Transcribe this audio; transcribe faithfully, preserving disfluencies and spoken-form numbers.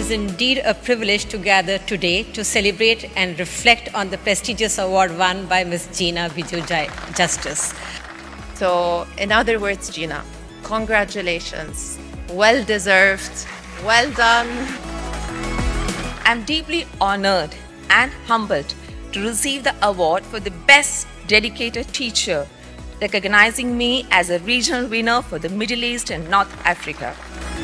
is indeed a privilege to gather today to celebrate and reflect on the prestigious award won by Miss Gina Justus. So, in other words, Gina, congratulations. Well deserved. Well done. I'm deeply honored and humbled to receive the award for the Best Dedicated Teacher, recognizing me as a regional winner for the Middle East and North Africa.